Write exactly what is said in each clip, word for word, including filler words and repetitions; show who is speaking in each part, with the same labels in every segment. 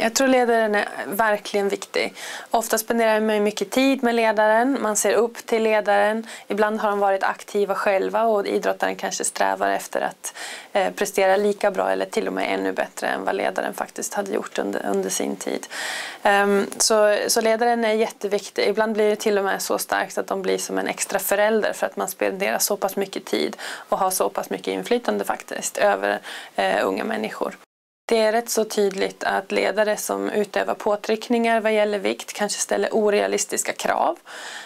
Speaker 1: Jag tror ledaren är verkligen viktig. Ofta spenderar man mycket tid med ledaren, man ser upp till ledaren. Ibland har de varit aktiva själva och idrottaren kanske strävar efter att eh, prestera lika bra eller till och med ännu bättre än vad ledaren faktiskt hade gjort under, under sin tid. Um, så, så ledaren är jätteviktig. Ibland blir det till och med så starkt att de blir som en extra förälder för att man spenderar så pass mycket tid och har så pass mycket inflytande faktiskt över eh, unga människor. Det är rätt så tydligt att ledare som utövar påtryckningar vad gäller vikt, kanske ställer orealistiska krav,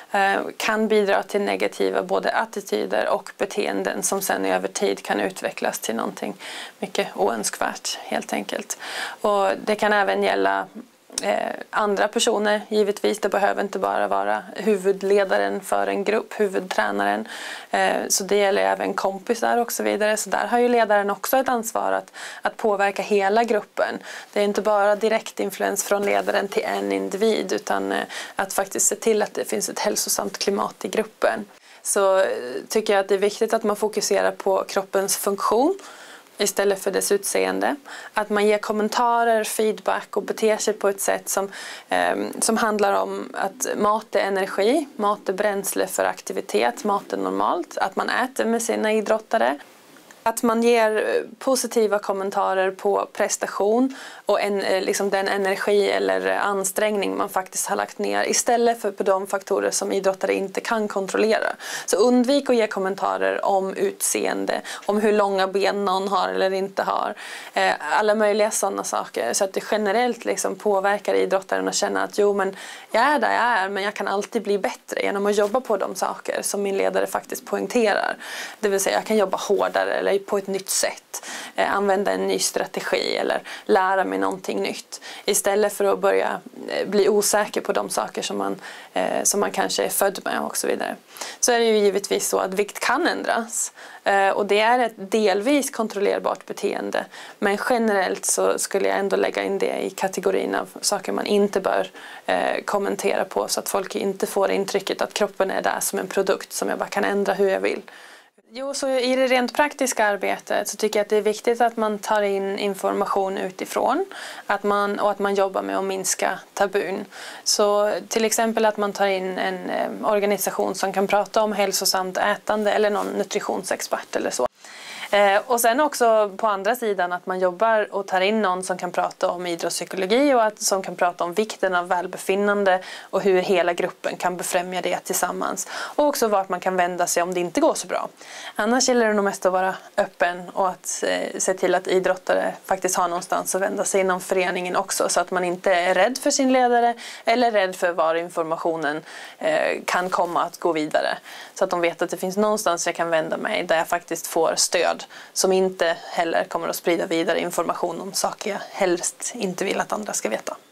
Speaker 1: kan bidra till negativa både attityder och beteenden som sen över tid kan utvecklas till någonting mycket oönskvärt helt enkelt. Och det kan även gälla Eh, andra personer, givetvis. Det behöver inte bara vara huvudledaren för en grupp, huvudtränaren. Eh, så det gäller även kompisar och så vidare. Så där har ju ledaren också ett ansvar att, att påverka hela gruppen. Det är inte bara direktinfluens från ledaren till en individ, utan eh, att faktiskt se till att det finns ett hälsosamt klimat i gruppen. Så eh, tycker jag att det är viktigt att man fokuserar på kroppens funktion istället för dess utseende. Att man ger kommentarer, feedback och beter sig på ett sätt som, eh, som handlar om att mat är energi, mat är bränsle för aktivitet, mat är normalt. Att man äter med sina idrottare. Att man ger positiva kommentarer på prestation och en, liksom den energi eller ansträngning man faktiskt har lagt ner istället för på de faktorer som idrottare inte kan kontrollera. Så undvik att ge kommentarer om utseende, om hur långa ben någon har eller inte har. Alla möjliga sådana saker så att det generellt liksom påverkar idrottaren att känna att jo, men jag är där jag är, men jag kan alltid bli bättre genom att jobba på de saker som min ledare faktiskt poängterar. Det vill säga jag kan jobba hårdare eller på ett nytt sätt, eh, använda en ny strategi eller lära mig någonting nytt. Istället för att börja eh, bli osäker på de saker som man, eh, som man kanske är född med och så vidare. Så är det ju givetvis så att vikt kan ändras. Eh, och det är ett delvis kontrollerbart beteende. Men generellt så skulle jag ändå lägga in det i kategorin av saker man inte bör eh, kommentera på, så att folk inte får intrycket att kroppen är där som en produkt som jag bara kan ändra hur jag vill. Jo, så i det rent praktiska arbetet så tycker jag att det är viktigt att man tar in information utifrån att man, och att man jobbar med att minska tabun. Så till exempel att man tar in en eh, organisation som kan prata om hälsosamt ätande eller någon nutritionsexpert eller så. Eh, och sen också på andra sidan att man jobbar och tar in någon som kan prata om idrottspsykologi och att, som kan prata om vikten av välbefinnande och hur hela gruppen kan befrämja det tillsammans. Och också vart man kan vända sig om det inte går så bra. Annars gäller det nog mest att vara öppen och att eh, se till att idrottare faktiskt har någonstans att vända sig inom föreningen också, så att man inte är rädd för sin ledare eller rädd för var informationen eh, kan komma att gå vidare. Så att de vet att det finns någonstans jag kan vända mig där jag faktiskt får stöd, som inte heller kommer att sprida vidare information om saker jag helst inte vill att andra ska veta.